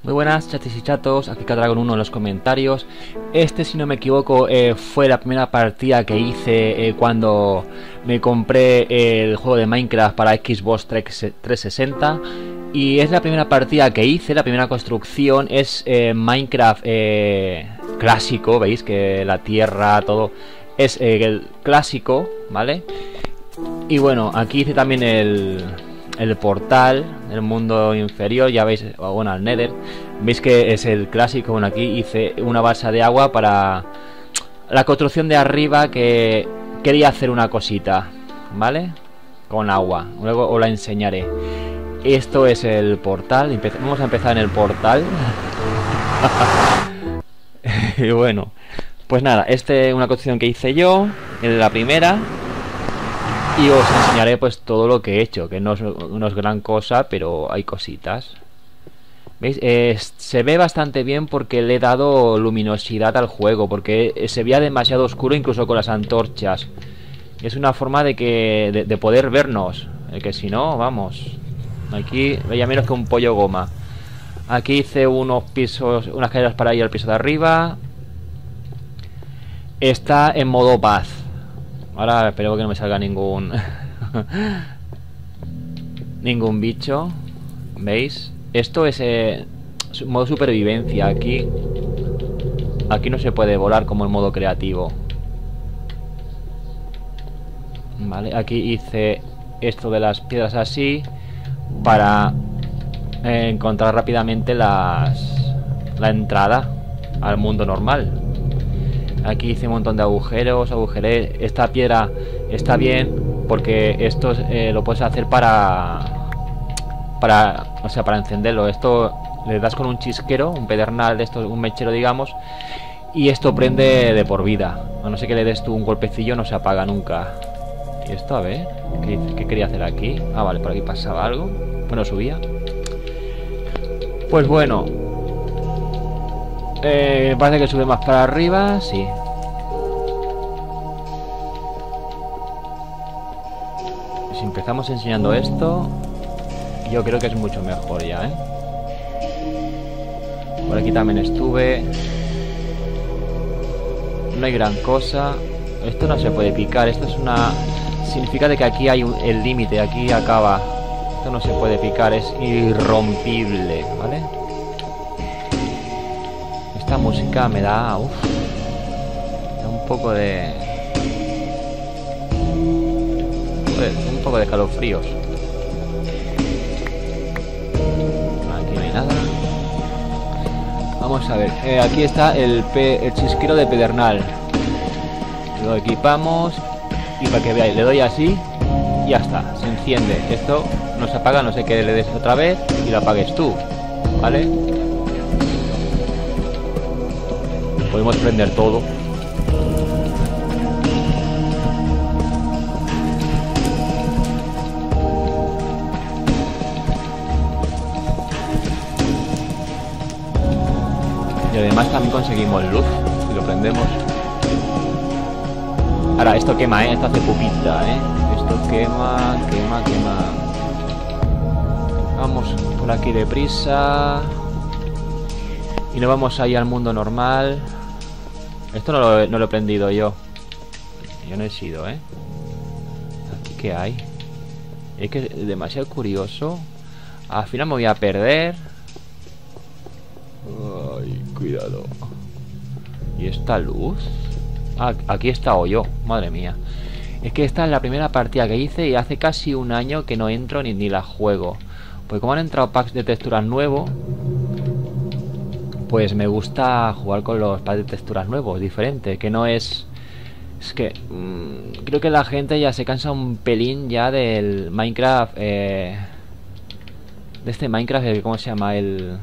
Muy buenas chatis y chatos, aquí Cadragon1 en los comentarios. Si no me equivoco, fue la primera partida que hice cuando me compré el juego de Minecraft para Xbox 360. Y es la primera partida que hice, la primera construcción es Minecraft clásico, veis que la tierra, todo es el clásico, ¿vale? Y bueno, aquí hice también el portal, el mundo inferior, ya veis, bueno, al Nether. Veis que es el clásico. Bueno, aquí hice una balsa de agua para la construcción de arriba, que quería hacer una cosita, ¿vale? Con agua, luego os la enseñaré. Esto es el portal, vamos a empezar en el portal. Y bueno, pues nada, es una construcción que hice yo, en la primera. Y os enseñaré pues todo lo que he hecho, que no es gran cosa, pero hay cositas. ¿Veis? Se ve bastante bien porque le he dado luminosidad al juego, porque se veía demasiado oscuro incluso con las antorchas. Es una forma de poder vernos, que si no, vamos. Aquí veía menos que un pollo goma. Aquí hice unos pisos, unas escaleras para ir al piso de arriba. Está en modo paz. Ahora espero que no me salga ningún ningún bicho. ¿Veis? Esto es modo supervivencia. Aquí no se puede volar como en modo creativo. Vale, aquí hice esto de las piedras así para encontrar rápidamente la entrada al mundo normal. Aquí hice un montón de agujeros, agujeré. Esta piedra está bien porque esto lo puedes hacer para encenderlo. Esto le das con un chisquero, un pedernal de esto, un mechero digamos, y esto prende de por vida. A no ser que le des tú un golpecillo, no se apaga nunca. Y esto, a ver, ¿qué quería hacer aquí? Ah, vale, por aquí pasaba algo. Bueno, subía. Pues bueno, parece que sube más para arriba, sí. Si empezamos enseñando esto, yo creo que es mucho mejor ya, ¿eh? Por aquí también estuve. No hay gran cosa. Esto no se puede picar. Esto es una... significa de que aquí hay el límite, aquí acaba. Esto no se puede picar, es irrompible, ¿vale? Esta música me da... Uf, da un poco de... un poco de calofríos. Aquí no hay nada. Vamos a ver, aquí está el chisquero de pedernal. Lo equipamos y para que veáis, le doy así y ya está, se enciende. Esto no se apaga, no sé que le des otra vez y lo apagues tú, ¿vale? Podemos prender todo. Y además también conseguimos luz si lo prendemos. Ahora, esto quema, esto hace pupita, esto quema. Vamos por aquí deprisa. Y nos vamos ahí al mundo normal. Esto no lo he prendido yo. Yo no he sido, ¿Aquí qué hay? Es que es demasiado curioso. Al final me voy a perder. Ay, cuidado. ¿Y esta luz? Ah, aquí está yo, madre mía. Es que esta es la primera partida que hice y hace casi un año que no entro ni la juego. Pues como han entrado packs de texturas nuevos, pues me gusta jugar con los packs de texturas nuevos, diferente, que no es... Es que creo que la gente ya se cansa un pelín ya del Minecraft, de este Minecraft, ¿cómo se llama? El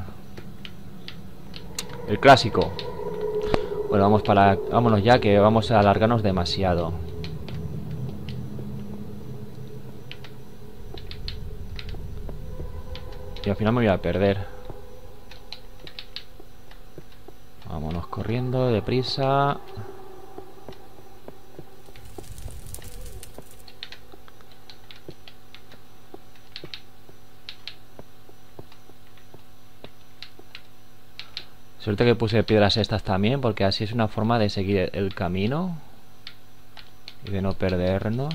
clásico. Bueno, vámonos ya, que vamos a alargarnos demasiado. Y al final me voy a perder. Vámonos corriendo, deprisa. Suerte que puse piedras estas también, porque así es una forma de seguir el camino y de no perdernos.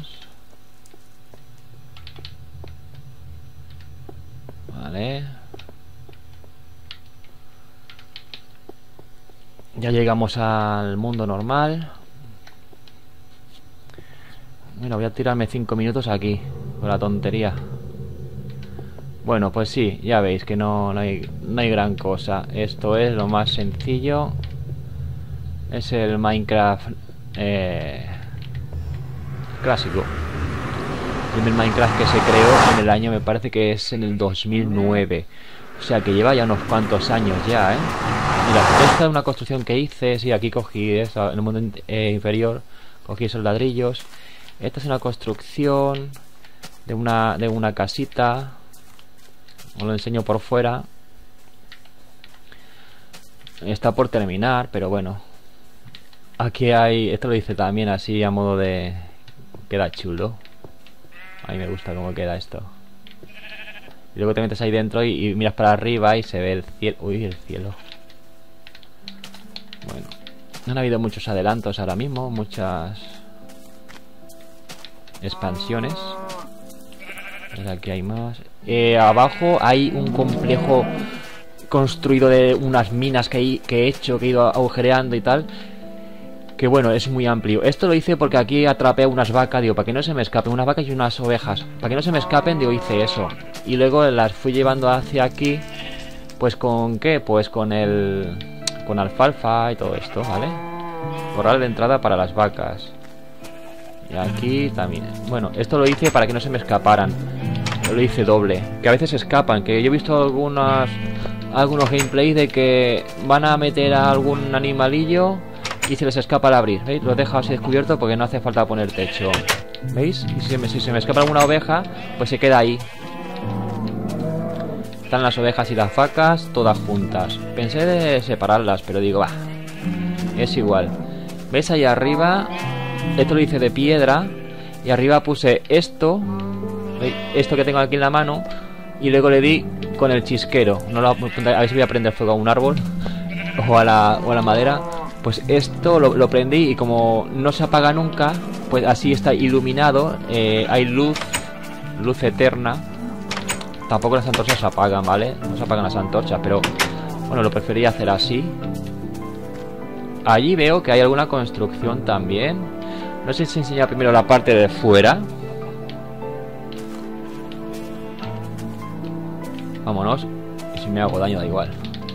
Vale. Ya llegamos al mundo normal. Mira, voy a tirarme 5 minutos aquí con la tontería. Bueno, pues sí, ya veis que no hay gran cosa. Esto es lo más sencillo. Es el Minecraft clásico. El primer Minecraft que se creó en el año, me parece que es en el 2009. O sea que lleva ya unos cuantos años ya, ¿eh? Mira, esta es una construcción que hice. Sí, aquí cogí esto, en el mundo inferior cogí esos ladrillos. Esta es una construcción de una casita. Os lo enseño por fuera. Está por terminar, pero bueno. Aquí hay... Esto lo hice también así a modo de... Queda chulo. A mí me gusta cómo queda esto. Y luego te metes ahí dentro y miras para arriba y se ve el cielo. Uy, el cielo. Bueno. No han habido muchos adelantos ahora mismo. Muchas expansiones. Pues aquí hay más. Abajo hay un complejo construido de unas minas que he hecho, que he ido agujereando y tal. Que bueno, es muy amplio. Esto lo hice porque aquí atrapé unas vacas. Digo, para que no se me escapen, unas vacas y unas ovejas. Para que no se me escapen, digo, hice eso. Y luego las fui llevando hacia aquí. Pues con ¿qué? Pues con alfalfa y todo esto, ¿vale? Corral de entrada para las vacas. Y aquí también. Bueno, esto lo hice para que no se me escaparan. Lo hice doble. Que a veces se escapan. Que yo he visto algunos gameplays de que van a meter a algún animalillo y se les escapa al abrir. ¿Veis? Lo dejo así descubierto porque no hace falta poner techo. ¿Veis? Y si se me escapa alguna oveja, pues se queda ahí. Están las ovejas y las vacas todas juntas. Pensé de separarlas, pero digo, bah, es igual. ¿Veis ahí arriba? Esto lo hice de piedra. Y arriba puse esto. ¿Veis? Esto que tengo aquí en la mano. Y luego le di con el chisquero. A ver si voy a prender fuego a un árbol. O a la madera. Pues esto lo prendí y como no se apaga nunca, pues así está iluminado. Hay luz eterna. Tampoco las antorchas se apagan, ¿vale? No se apagan las antorchas, pero bueno, lo prefería hacer así. Allí veo que hay alguna construcción también. No sé si enseñar primero la parte de fuera. Vámonos. Y si me hago daño da igual.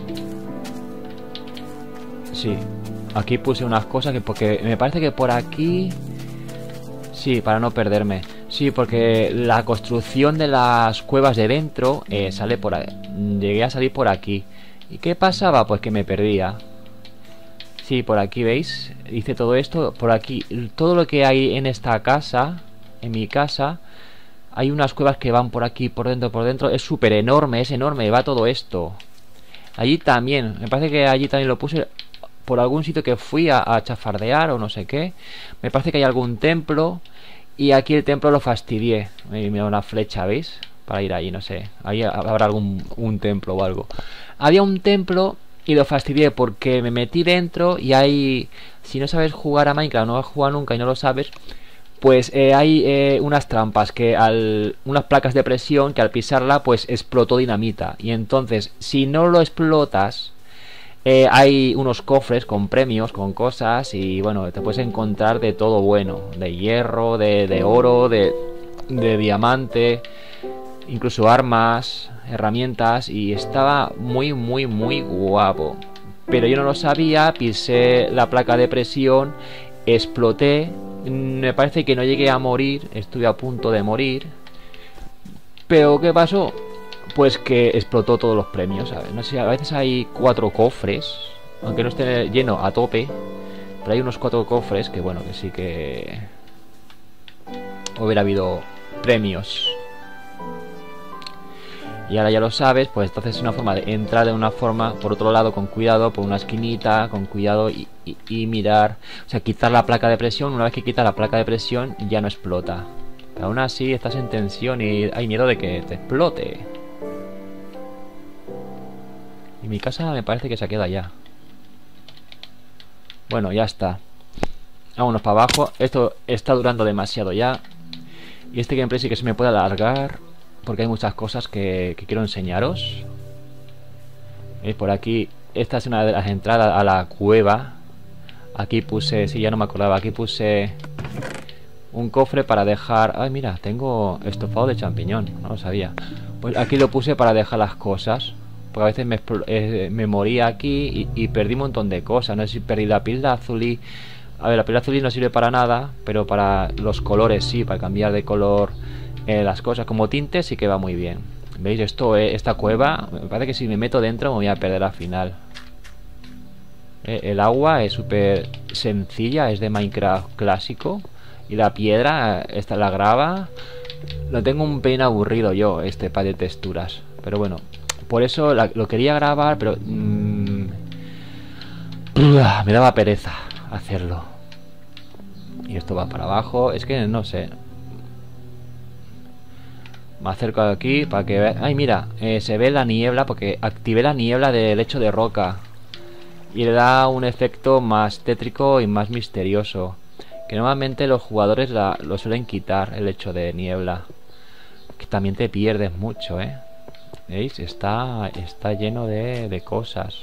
Sí. Aquí puse unas cosas que porque me parece que por aquí... Sí, para no perderme. Sí, porque la construcción de las cuevas de dentro sale por ahí. Llegué a salir por aquí. ¿Y qué pasaba? Pues que me perdía. Sí, por aquí, ¿veis? Hice todo esto. Por aquí, todo lo que hay en esta casa, en mi casa, hay unas cuevas que van por aquí, por dentro. Es súper enorme, va todo esto. Allí también, me parece que allí también lo puse... Por algún sitio que fui a chafardear o no sé qué. Me parece que hay algún templo. Y aquí el templo lo fastidié. Mira una flecha, ¿veis? Para ir ahí, no sé. Ahí habrá un templo o algo. Había un templo y lo fastidié porque me metí dentro y hay... Si no sabes jugar a Minecraft, no has jugado nunca y no lo sabes, pues hay unas trampas unas placas de presión que al pisarla pues explotó dinamita. Y entonces, si no lo explotas... hay unos cofres con premios, con cosas. Y bueno, te puedes encontrar de todo bueno. De hierro, de oro, de diamante. Incluso armas, herramientas. Y estaba muy guapo. Pero yo no lo sabía. Pisé la placa de presión. Exploté. Me parece que no llegué a morir. Estuve a punto de morir. Pero ¿qué pasó? Pues que explotó todos los premios, ¿sabes? No sé, a veces hay 4 cofres, aunque no esté lleno a tope, pero hay unos 4 cofres que bueno, que sí que hubiera habido premios. Y ahora ya lo sabes, pues entonces es una forma de entrar de una forma, por otro lado con cuidado, por una esquinita, con cuidado y mirar, o sea, quitar la placa de presión. Una vez que quitas la placa de presión ya no explota. Pero aún así estás en tensión y hay miedo de que te explote. Y mi casa me parece que se queda ya. Bueno, ya está. Vámonos para abajo. Esto está durando demasiado ya. Y este gameplay sí que se me puede alargar, porque hay muchas cosas que quiero enseñaros. ¿Veis? Por aquí, esta es una de las entradas a la cueva. Aquí puse, sí, ya no me acordaba, aquí puse un cofre para dejar... Ay, mira, tengo estofado de champiñón, no lo sabía. Pues aquí lo puse para dejar las cosas, porque a veces me moría aquí y perdí un montón de cosas. No sé si perdí la pila azulí. A ver, la pila azulí no sirve para nada, pero para los colores sí, para cambiar de color las cosas. Como tinte sí que va muy bien. ¿Veis? Esto, esta cueva, me parece que si me meto dentro me voy a perder al final. El agua es súper sencilla, es de Minecraft clásico. Y la piedra, esta la grava. Lo tengo un pelín aburrido yo, este pack de texturas. Pero bueno, por eso lo quería grabar, pero me daba pereza hacerlo. Y esto va para abajo. Es que no sé. Me acerco aquí para que vean. Ay, mira, se ve la niebla porque activé la niebla del lecho de roca. Y le da un efecto más tétrico y más misterioso. Que normalmente los jugadores lo suelen quitar, el hecho de niebla. Que también te pierdes mucho, ¿eh? ¿Veis? Está lleno de cosas.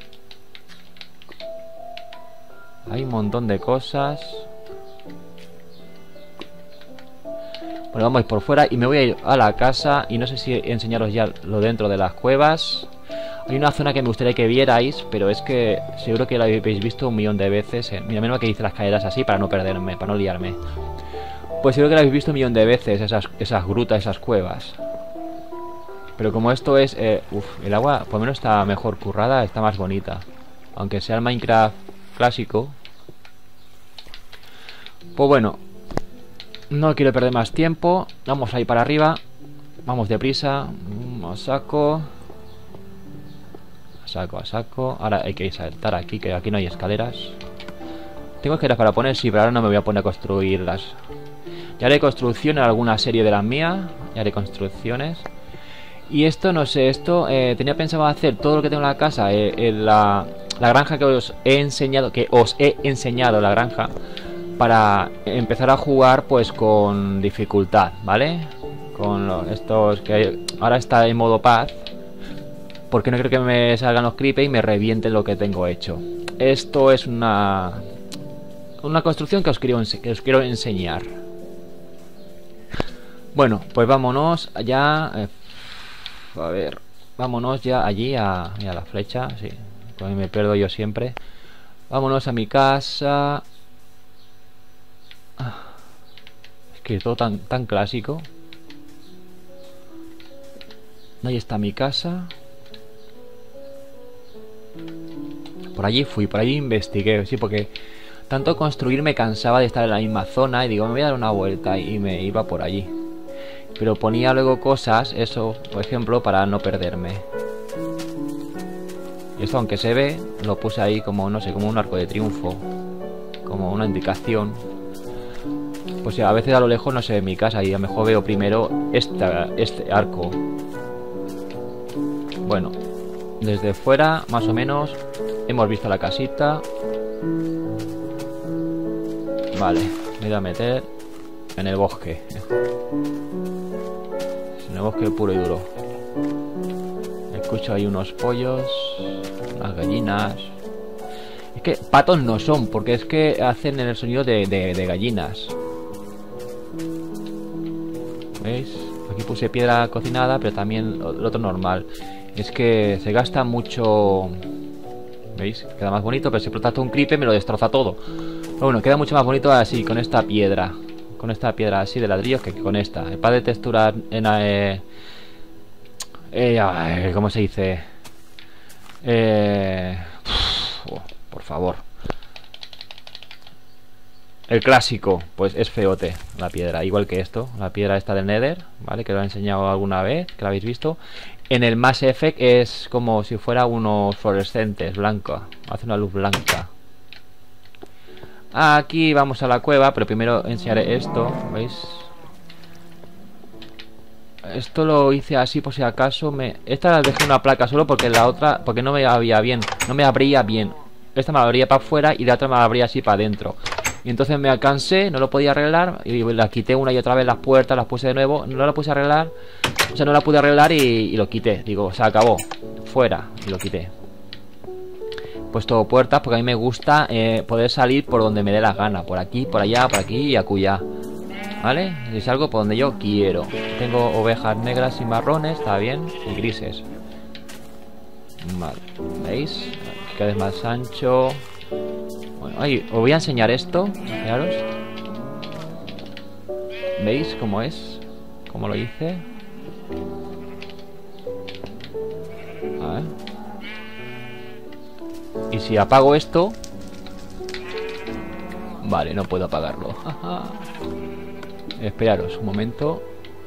Hay un montón de cosas. Bueno, vamos a ir por fuera y me voy a ir a la casa. Y no sé si enseñaros ya lo dentro de las cuevas. Hay una zona que me gustaría que vierais, pero es que seguro que la habéis visto un millón de veces. Mira, menos que hice las escaleras así para no perderme, para no liarme. Pues seguro que la habéis visto un millón de veces, esas grutas, esas cuevas. Pero como esto es... el agua por lo menos está mejor currada, está más bonita. Aunque sea el Minecraft clásico. Pues bueno, no quiero perder más tiempo. Vamos ahí para arriba. Vamos deprisa. A saco. A saco. Ahora hay que saltar aquí, que aquí no hay escaleras. Tengo escaleras para poner, sí, pero ahora no me voy a poner a construirlas. Ya haré construcción en alguna serie de las mías. Ya haré construcciones. Y esto, no sé, esto tenía pensado hacer todo lo que tengo en la casa, en la granja que os he enseñado, la granja, para empezar a jugar pues con dificultad, ¿vale? Con estos que ahora está en modo paz, porque no creo que me salgan los creepers y me revienten lo que tengo hecho. Esto es una construcción que os quiero enseñar. Bueno, pues vámonos allá. A ver, vámonos ya allí a la flecha, sí, pues me pierdo yo siempre. Vámonos a mi casa. Es que todo tan clásico. Ahí está mi casa. Por allí fui, por allí investigué, sí, porque tanto construir me cansaba de estar en la misma zona. Y digo, me voy a dar una vuelta y me iba por allí. Pero ponía luego cosas, eso, por ejemplo, para no perderme. Y esto, aunque se ve, lo puse ahí como, no sé, como un arco de triunfo. Como una indicación. Pues a veces a lo lejos no se ve mi casa y a lo mejor veo primero este arco. Bueno, desde fuera, más o menos, hemos visto la casita. Vale, me voy a meter en el bosque. En el bosque puro y duro. Escucho ahí unos pollos, unas gallinas. Es que patos no son, porque es que hacen el sonido de gallinas. ¿Veis? Aquí puse piedra cocinada, pero también lo otro normal. Es que se gasta mucho. ¿Veis? Queda más bonito, pero si explota un creeper me lo destroza todo. Pero bueno, queda mucho más bonito así, con esta piedra. Con esta piedra así de ladrillos que con esta. El pack de texturas en ¿cómo se dice? Por favor. El clásico, pues es feote la piedra, igual que esto. La piedra esta del Nether, ¿vale? Que lo he enseñado alguna vez, que la habéis visto. En el Mass Effect es como si fuera unos fluorescentes, blanca. Hace una luz blanca. Aquí vamos a la cueva, pero primero enseñaré esto, ¿veis? Esto lo hice así por si acaso. Esta la dejé una placa solo porque la otra, porque no me abría bien. No me abría bien. esta me la abría para afuera y la otra me la abría así para adentro. Y entonces me cansé, no lo podía arreglar y la quité una y otra vez las puertas, las puse de nuevo, no la puse a arreglar. O sea, no la pude arreglar y lo quité. Digo, se acabó, fuera, y lo quité. He puesto puertas porque a mí me gusta poder salir por donde me dé la gana. Por aquí, por allá, por aquí y acullá. ¿Vale? Y salgo por donde yo quiero. Tengo ovejas negras y marrones, está bien, y grises. Vale, ¿veis? Aquí cada vez más ancho. Bueno, ahí, os voy a enseñar esto. Fijaros. ¿Veis cómo es? ¿Cómo lo hice? A ver. Y si apago esto... Vale, no puedo apagarlo. Esperaros un momento.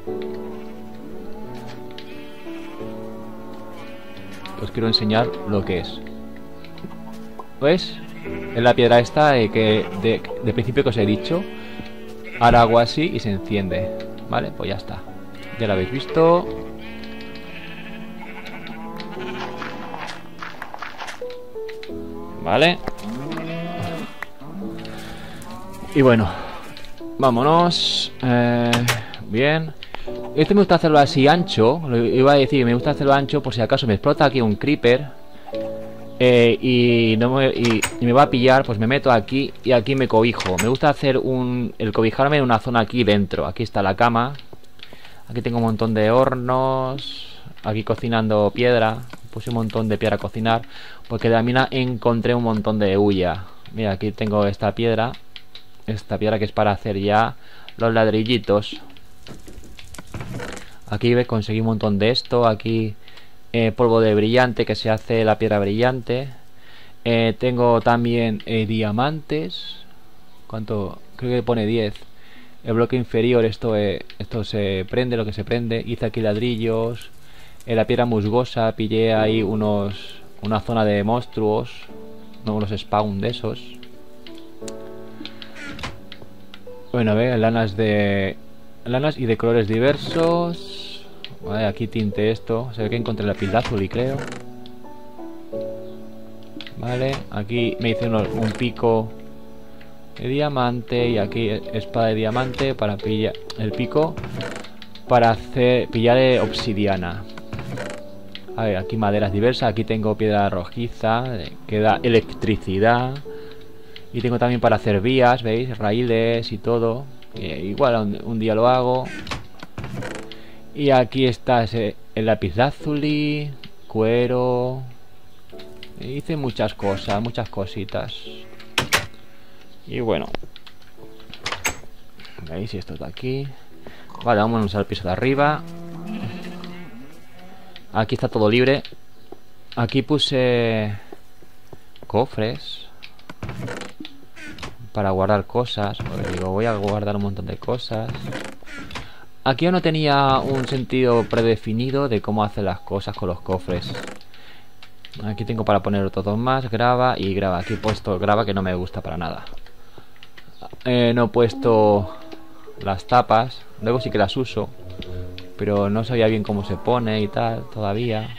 Os quiero enseñar lo que es. ¿Ves? Es la piedra esta que de principio que os he dicho. Ahora hago así y se enciende. Vale, pues ya está. Ya lo habéis visto. Vale. Y bueno, vámonos. Bien. Este me gusta hacerlo así ancho. Lo iba a decir, me gusta hacerlo ancho por si acaso me explota aquí un creeper. Y me va a pillar, pues me meto aquí y aquí me cobijo. Me gusta hacer el cobijarme en una zona aquí dentro. Aquí está la cama. Aquí tengo un montón de hornos. Aquí cocinando piedra. Puse un montón de piedra a cocinar porque de la mina encontré un montón de hulla. Mira, aquí tengo esta piedra. Esta piedra que es para hacer ya los ladrillitos. Aquí conseguí un montón de esto. Aquí polvo de brillante que se hace la piedra brillante. Tengo también diamantes. ¿Cuánto? Creo que pone 10. El bloque inferior, esto se prende, lo que se prende. Hice aquí ladrillos. La piedra musgosa, pillé ahí una zona de monstruos. No, unos spawn de esos. Bueno, a ver, lanas y de colores diversos. Vale, aquí tinte esto. Se ve que encontré la lapidázuli, creo. Vale, aquí me hice un pico de diamante. Y aquí espada de diamante para pillar el pico. Para pillar obsidiana. A ver, aquí maderas diversas. Aquí tengo piedra rojiza que da electricidad. Y tengo también para hacer vías, ¿veis? Raíles y todo. Igual un día lo hago. Y aquí está el lapislázuli, cuero. Hice muchas cosas, muchas cositas. Y bueno. ¿Veis? Esto está aquí. Vale, vámonos al piso de arriba. Aquí está todo libre. Aquí puse cofres para guardar cosas. Digo, voy a guardar un montón de cosas. Aquí yo no tenía un sentido predefinido de cómo hacer las cosas con los cofres. Aquí tengo para poner otros dos más, grava y grava. Aquí he puesto grava que no me gusta para nada. No he puesto las tapas. Luego sí que las uso, pero no sabía bien cómo se pone y tal todavía.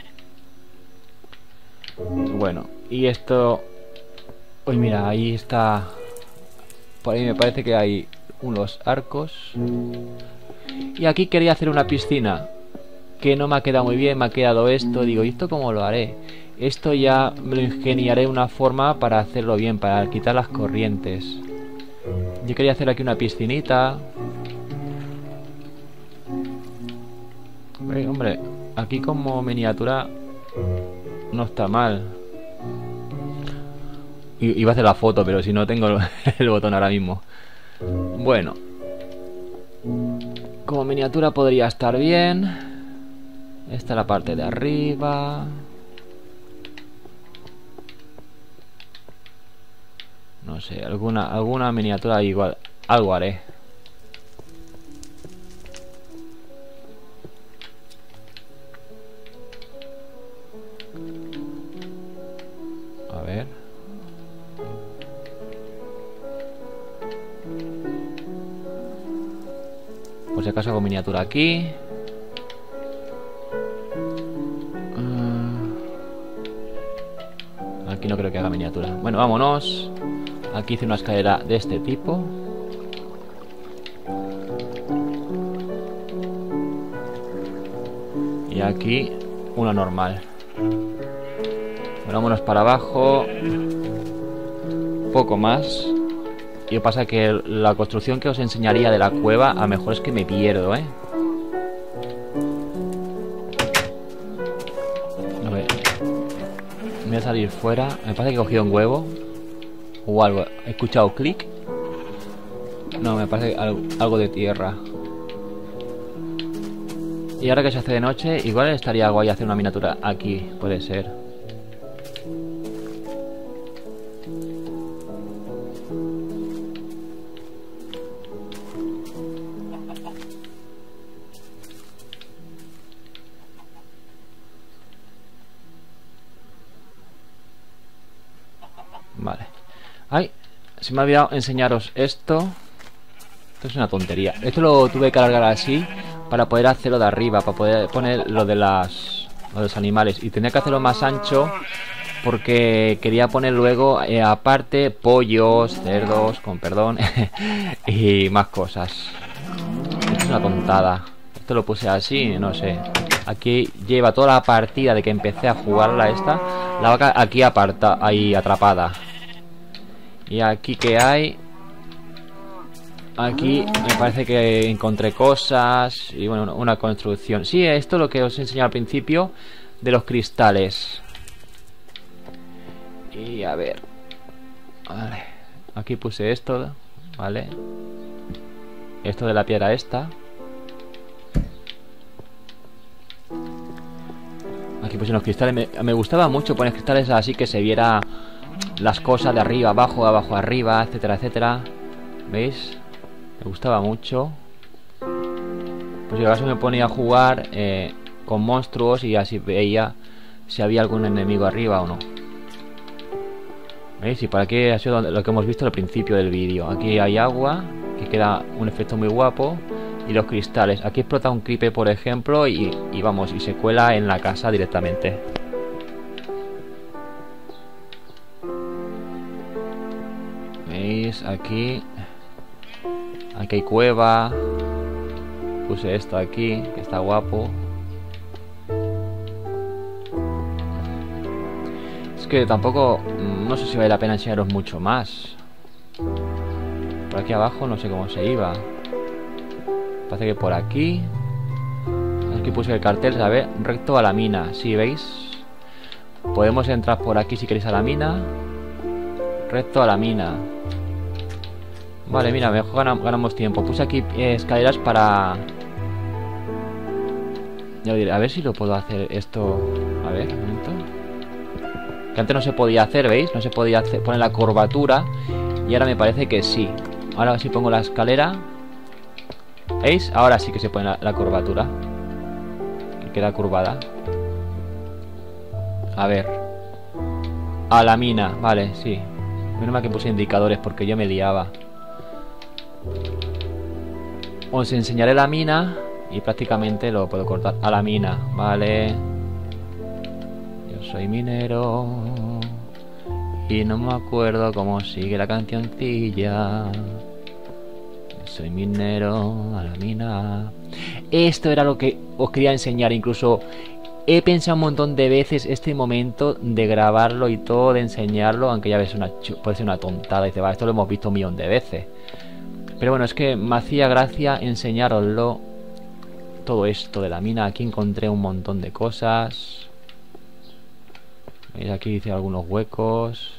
Bueno, y esto... Uy, mira, ahí está. Por ahí me parece que hay unos arcos. Y aquí quería hacer una piscina que no me ha quedado muy bien, me ha quedado esto. Digo, ¿y esto cómo lo haré? Esto ya me lo ingeniaré una forma para hacerlo bien, para quitar las corrientes. Yo quería hacer aquí una piscinita. Hombre, aquí como miniatura no está mal. Iba a hacer la foto, pero si no tengo el botón ahora mismo. Bueno, como miniatura podría estar bien. Esta es la parte de arriba. No sé, alguna miniatura igual. Algo haré. A ver. Por si acaso hago miniatura aquí. Aquí no creo que haga miniatura. Bueno, vámonos. Aquí hice una escalera de este tipo. Y aquí una normal. Bueno, vámonos para abajo. Poco más. Y lo que pasa es que la construcción que os enseñaría de la cueva, a lo mejor es que me pierdo, ¿eh? A ver. Me voy a salir fuera. Me parece que he cogido un huevo. O algo. He escuchado clic. No, me parece algo de tierra. Y ahora que se hace de noche, igual estaría guay hacer una miniatura aquí. Puede ser. Vale. Ay, se me ha olvidado enseñaros esto. Esto es una tontería. Esto lo tuve que alargar así para poder hacerlo de arriba, para poder poner lo de los animales. Y tenía que hacerlo más ancho porque quería poner luego aparte pollos, cerdos, con perdón, y más cosas. Esto es una tontada. Esto lo puse así, no sé. Aquí lleva toda la partida de que empecé a jugarla esta. La vaca aquí ahí atrapada. Y aquí que hay. Aquí me parece que encontré cosas. Y bueno, una construcción. Sí, esto es lo que os he enseñado al principio de los cristales. Y a ver. Vale. Aquí puse esto. Vale. Esto de la piedra esta. Aquí puse los cristales. Me gustaba mucho poner cristales así que se viera las cosas de arriba abajo, de abajo arriba, etcétera, etcétera. ¿Veis? Me gustaba mucho. Pues si acaso me ponía a jugar con monstruos y así veía si había algún enemigo arriba o no. ¿Veis? Y para aquí ha sido lo que hemos visto al principio del vídeo. Aquí hay agua, que queda un efecto muy guapo. Y los cristales. Aquí explota un creeper, por ejemplo, y vamos, y se cuela en la casa directamente. ¿Veis? Aquí hay cueva. Puse esto aquí, que está guapo. Es que tampoco... no sé si vale la pena enseñaros mucho más. Por aquí abajo no sé cómo se iba. Parece que por aquí. Aquí puse el cartel, ¿sabes? Recto a la mina. ¿Sí veis? Podemos entrar por aquí si queréis a la mina. Recto a la mina. Vale, mira, mejor ganamos tiempo. Puse aquí escaleras para... ya lo diré. A ver si lo puedo hacer esto. A ver, un momento. Que antes no se podía hacer, ¿veis? No se podía poner la curvatura. Y ahora me parece que sí. Ahora si pongo la escalera... ¿veis? Ahora sí que se pone la curvatura. Que queda curvada. A ver. A la mina, vale, sí. Menos mal que puse indicadores porque yo me liaba. Os enseñaré la mina y prácticamente lo puedo cortar. A la mina, vale. Yo soy minero y no me acuerdo cómo sigue la cancioncilla. Soy minero, a la mina. Esto era lo que os quería enseñar. Incluso he pensado un montón de veces este momento de grabarlo y todo, de enseñarlo. Aunque ya ves, puede ser una tontada. Dice, va, esto lo hemos visto un millón de veces. Pero bueno, es que me hacía gracia enseñaroslo. Todo esto de la mina. Aquí encontré un montón de cosas. ¿Veis? Aquí hice algunos huecos.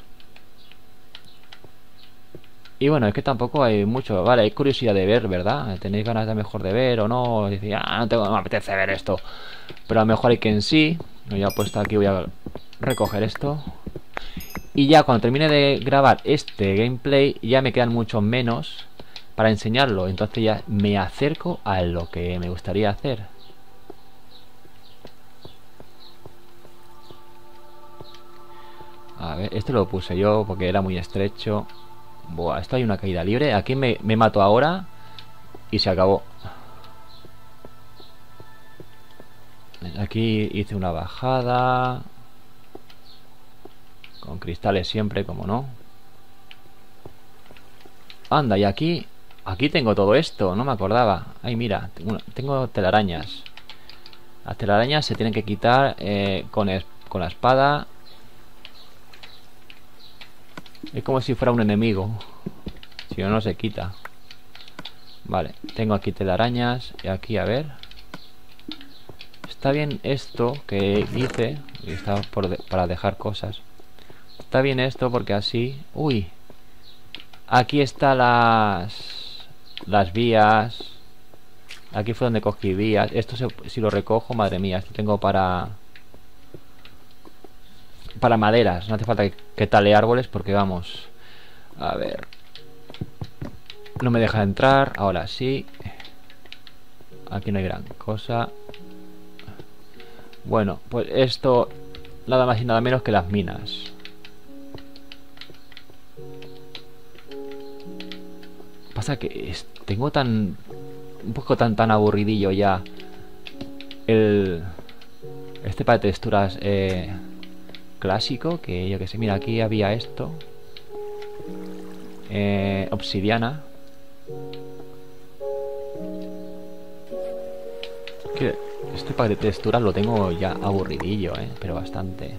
Y bueno, es que tampoco hay mucho. Vale, hay curiosidad de ver, ¿verdad? ¿Tenéis ganas de mejor de ver o no? Dice, no me apetece ver esto. Pero a lo mejor hay que en sí. Ya he puesto aquí, voy a recoger esto. Y ya cuando termine de grabar este gameplay, ya me quedan muchos menos para enseñarlo. Entonces ya me acerco a lo que me gustaría hacer. A ver, este lo puse yo porque era muy estrecho. Buah, esto hay una caída libre. Aquí me mato ahora y se acabó. Aquí hice una bajada. Con cristales siempre, como no. Anda, y aquí... Aquí tengo todo esto, no me acordaba. Ay, mira, tengo telarañas. Las telarañas se tienen que quitar con la espada. Es como si fuera un enemigo. Si no, no se quita. Vale, tengo aquí telarañas. Y aquí, a ver. Está bien esto que hice. Y está para dejar cosas. Está bien esto porque así... Uy. Aquí están las vías. Aquí fue donde cogí vías. Esto si lo recojo, madre mía. Esto tengo para maderas. No hace falta que tale árboles porque vamos. A ver. No me deja entrar. Ahora sí. Aquí no hay gran cosa. Bueno, pues esto nada más y nada menos que las minas. Pasa que tengo un poco tan aburridillo ya este para texturas clásico, que yo que sé. Mira, aquí había esto, obsidiana, que este para texturas lo tengo ya aburridillo, pero bastante.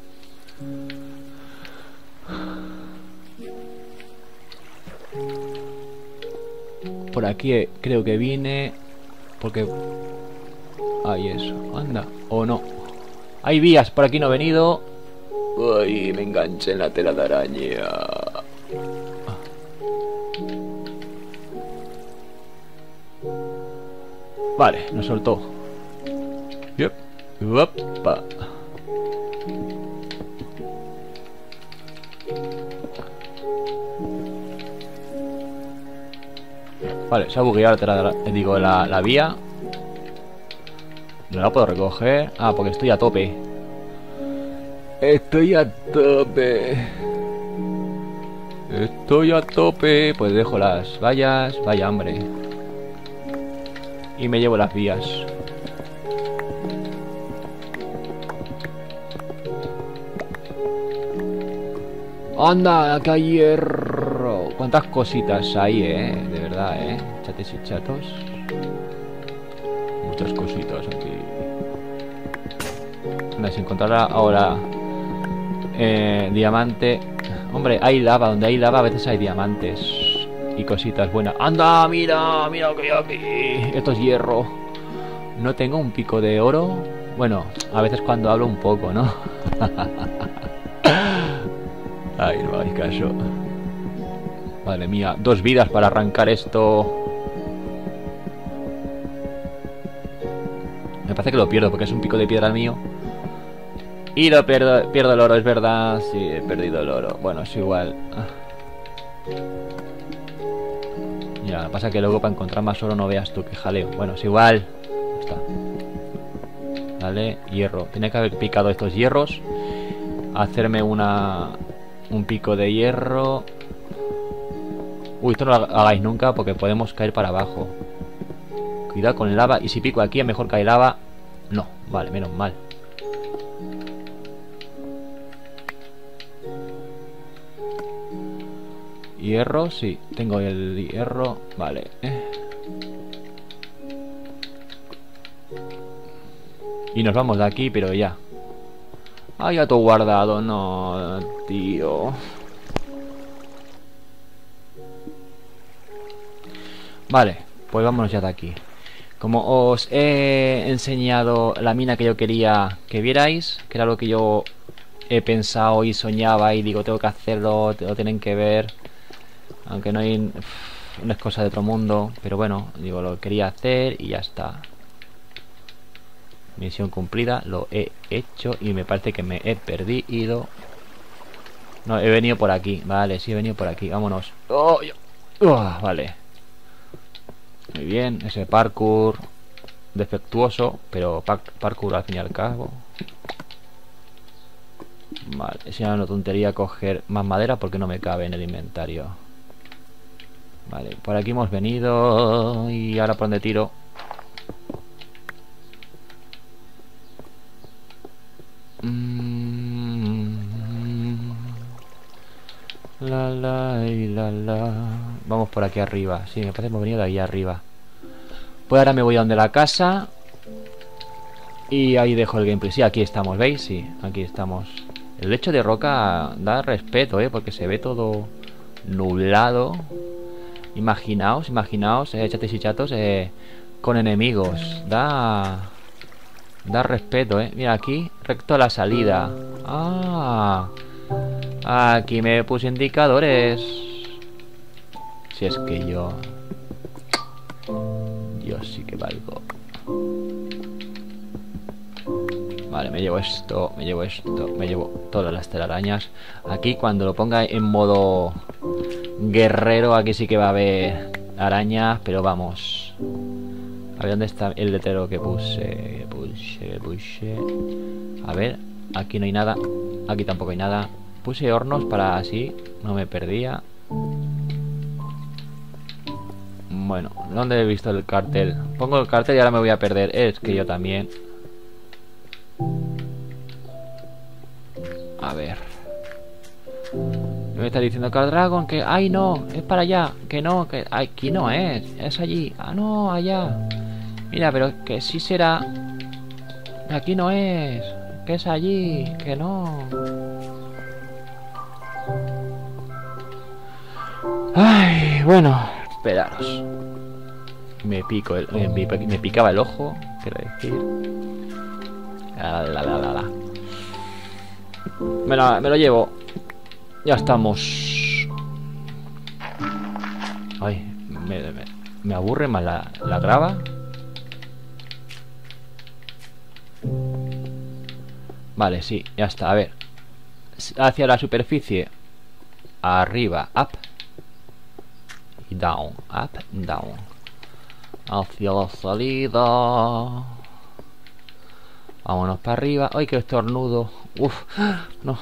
Por aquí creo que vine. Porque... Ahí eso, anda. O no. Hay vías, por aquí no he venido. Uy, me enganché en la tela de araña. Vale, nos soltó. Yep. Upa. Vale, se ha bugueado la vía. No la puedo recoger. Ah, porque estoy a tope. Estoy a tope. Pues dejo las vallas. Vaya hambre. Y me llevo las vías. Anda, que hay hierro. Cuántas cositas hay, de verdad, chates y chatos. Muchas cositas aquí. Anda, si encontrara ahora diamante. Hombre, hay lava. Donde hay lava a veces hay diamantes y cositas buenas. Anda, mira lo que hay aquí. Esto es hierro. No tengo un pico de oro. Bueno, a veces cuando hablo un poco, ¿no? Ay, no hagáis caso. Madre mía, 2 vidas para arrancar esto. Me parece que lo pierdo porque es un pico de piedra mío. Y lo pierdo el oro, es verdad. Sí, he perdido el oro. Bueno, es igual. Ya, pasa que luego para encontrar más oro no veas tú que jaleo. Bueno, es igual. Está. Vale, hierro. Tiene que haber picado estos hierros. Hacerme un pico de hierro. Uy, esto no lo hagáis nunca porque podemos caer para abajo. Cuidado con el lava. Y si pico aquí, a mejor cae lava. No, vale, menos mal. Hierro, sí, tengo el hierro. Vale. Y nos vamos de aquí, pero ya. Ah, ya todo guardado. No, tío. Vale, pues vámonos ya de aquí. Como os he enseñado la mina que yo quería que vierais, que era lo que yo he pensado y soñaba y digo, tengo que hacerlo, lo tienen que ver. Aunque no es cosa de otro mundo, pero bueno, digo, lo quería hacer y ya está. Misión cumplida, lo he hecho y me parece que me he perdido. No, he venido por aquí, vale, sí he venido por aquí, vámonos. Oh, vale. Muy bien, ese parkour defectuoso, pero parkour al fin y al cabo. Vale, es una tontería coger más madera porque no me cabe en el inventario. Vale, por aquí hemos venido. Y ahora por donde tiro. La la y la la. Vamos por aquí arriba. Sí, me parece que hemos venido de ahí arriba. Pues ahora me voy a donde la casa. Y ahí dejo el gameplay. Sí, aquí estamos, ¿veis? Sí, aquí estamos. El lecho de roca da respeto, porque se ve todo nublado. Imaginaos, chates y chatos, con enemigos. Da respeto, Mira, aquí, recto a la salida. Ah, aquí me puse indicadores. Si es que yo sí que valgo. Vale, me llevo esto, me llevo todas las telarañas. Aquí cuando lo ponga en modo guerrero, aquí sí que va a haber arañas, pero vamos. A ver dónde está el letrero que puse. A ver, aquí no hay nada. Aquí tampoco hay nada. Puse hornos para así no me perdía. Bueno, ¿dónde he visto el cartel? Pongo el cartel y ahora me voy a perder. Es que yo también. A ver. Me está diciendo Card Dragon que... ¡Ay, no! Es para allá. Que no, que... Aquí no es. Es allí. Ah, no, allá. Mira, pero que sí será... Aquí no es. Que es allí. Que no. Ay, bueno. Esperaros. Me picaba el ojo. Quiero decir. Me lo llevo. Ya estamos. Ay, me aburre más la grava. Vale, sí, ya está. A ver, hacia la superficie. Arriba, up. Y down, up, down. Hacia la salida. Vámonos para arriba. ¡Ay, qué estornudo! ¡Uf! ¡No!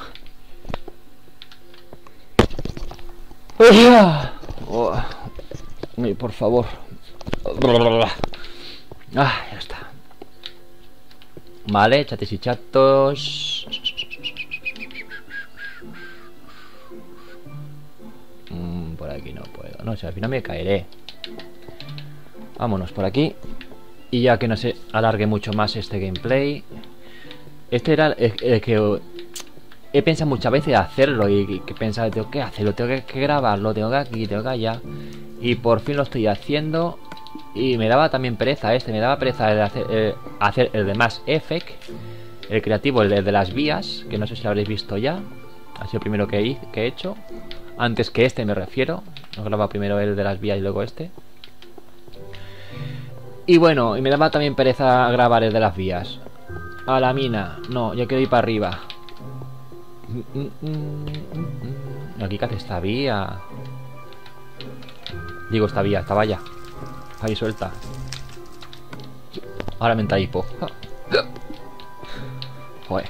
Oh. Ay, por favor. Ah, ya está. Vale, chates y chatos. Por aquí no puedo. No sé, al final me caeré. Vámonos por aquí. Y ya que no se alargue mucho más este gameplay. Este era el que he pensado muchas veces hacerlo. Y que pensaba, tengo que hacerlo, tengo que grabarlo, tengo que aquí, tengo que allá. Y por fin lo estoy haciendo. Y me daba también pereza me daba pereza hacer el de Mass Effect. El creativo, el de las vías. Que no sé si lo habréis visto ya. Ha sido el primero que he hecho. Antes que este me refiero. No grababa primero el de las vías y luego este. Y bueno, y me daba también pereza grabar el de las vías. A la mina. No, yo quiero ir para arriba. Aquí que hace esta vía. Digo esta vía, esta valla. Ahí suelta. Ahora me entra hipo. Joder.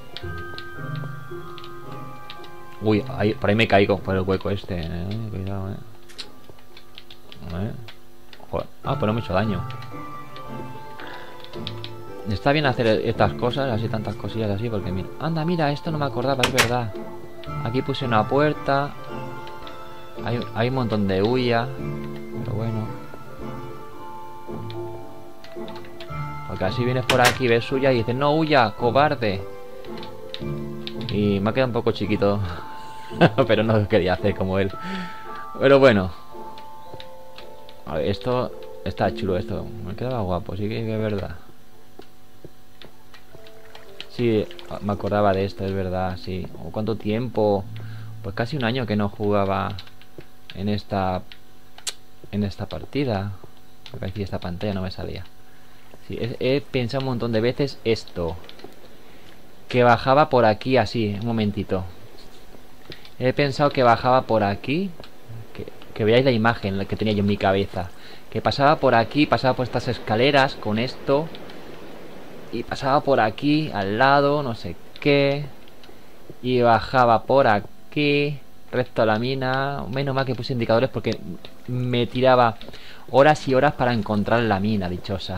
Uy, por ahí me caigo por el hueco este. Cuidado, Joder. Ah, pues no me he hecho daño. Está bien hacer estas cosas, así tantas cosillas así, porque mira. Anda, mira, esto no me acordaba, es verdad. Aquí puse una puerta. Hay un montón de huya. Pero bueno. Porque así vienes por aquí, ves suya y dices, no huya, cobarde. Y me ha quedado un poco chiquito. Pero no lo quería hacer como él. Pero bueno. A ver, esto está chulo, esto. Me quedaba guapo, sí que es verdad. Sí, me acordaba de esto, es verdad, sí. ¿Cuánto tiempo? Pues casi un año que no jugaba en esta partida. Porque aquí esta pantalla no me salía. Sí, he pensado un montón de veces esto. Que bajaba por aquí así, un momentito. He pensado que bajaba por aquí. Que veáis la imagen que tenía yo en mi cabeza. Que pasaba por aquí, pasaba por estas escaleras con esto. Y pasaba por aquí, al lado, no sé qué. Y bajaba por aquí, recto a la mina. Menos mal que puse indicadores porque me tiraba horas y horas para encontrar la mina dichosa.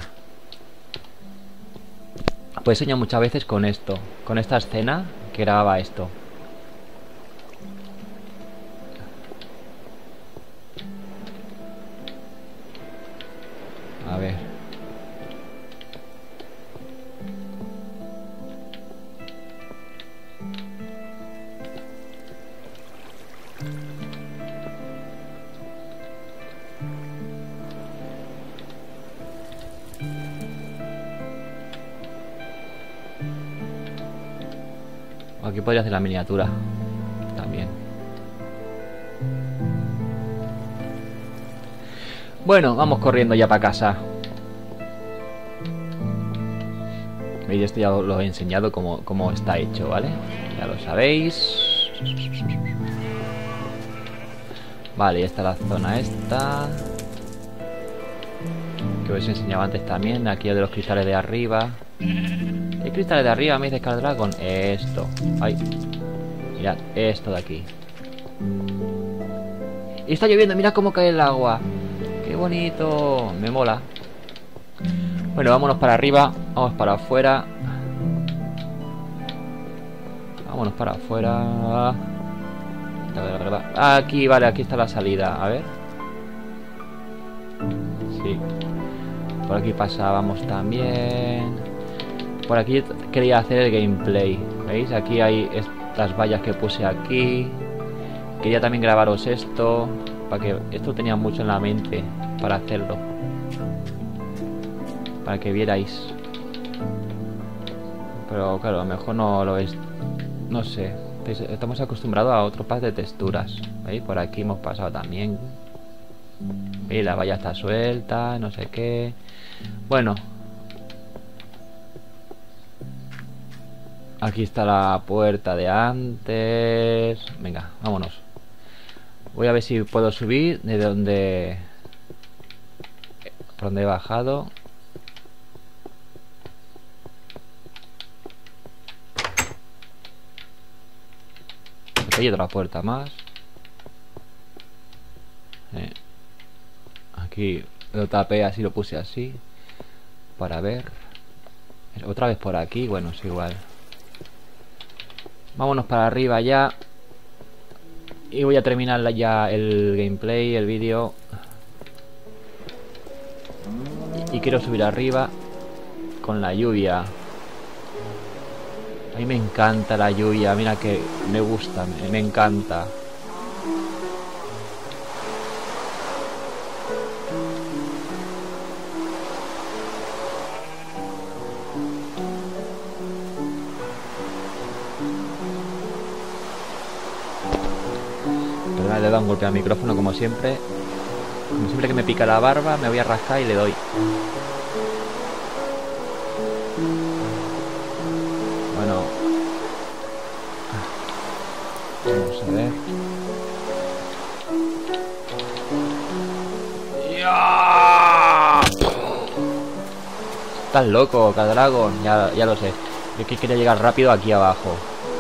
Pues he soñado muchas veces con esto. Con esta escena que grababa esto. Aquí podría hacer la miniatura también. Bueno, vamos corriendo ya para casa. ¿Veis? Esto ya lo he enseñado cómo está hecho, ¿vale? Ya lo sabéis. Vale, ya está la zona esta, que os enseñaba antes también. Aquí el de los cristales de arriba. ¿Hay cristales de arriba? Me dice Scar Dragon. Esto. Ay. Mirad, esto de aquí. Y está lloviendo, mirad cómo cae el agua. Qué bonito. Me mola. Bueno, vámonos para arriba. Vamos para afuera. Vámonos para afuera. Aquí, vale, aquí está la salida. A ver. Sí. Por aquí pasábamos también. Por aquí quería hacer el gameplay. ¿Veis? Aquí hay estas vallas que puse aquí. Quería también grabaros esto, para que esto tenía mucho en la mente para hacerlo, para que vierais. Pero claro, a lo mejor no lo es. No sé. Estamos acostumbrados a otro pack de texturas. ¿Veis? Por aquí hemos pasado también. ¿Veis? La valla está suelta, no sé qué. Bueno. Aquí está la puerta de antes. Venga, vámonos. Voy a ver si puedo subir de donde... por donde he bajado. Aquí hay otra puerta más. Aquí lo tapé así, lo puse así, para ver. Otra vez por aquí, bueno, es igual. Vámonos para arriba ya. Y voy a terminar ya el gameplay, el vídeo. Y quiero subir arriba con la lluvia. A mí me encanta la lluvia, mira que me gusta, me encanta. Perdón, le he dado un golpe al micrófono como siempre. Como siempre que me pica la barba, me voy a rascar y le doy. Bueno. Vamos a ver. ¡Ya! Estás loco, Scar Dragon. Ya lo sé. Yo que quería llegar rápido aquí abajo.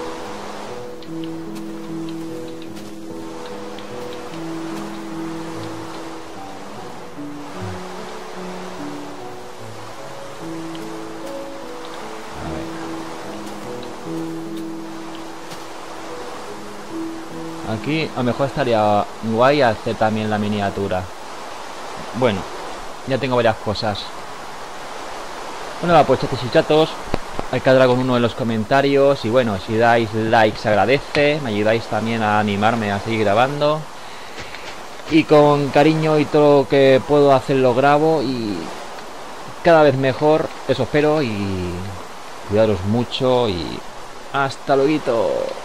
Aquí a lo mejor estaría guay hacer también la miniatura. Bueno, ya tengo varias cosas. Bueno, pues chatos y chatos, Scar Dragon 1 en los comentarios. Y bueno, si dais like se agradece. Me ayudáis también a animarme a seguir grabando. Y con cariño y todo lo que puedo hacer lo grabo. Y cada vez mejor, eso espero. Y cuidaros mucho y hasta luego.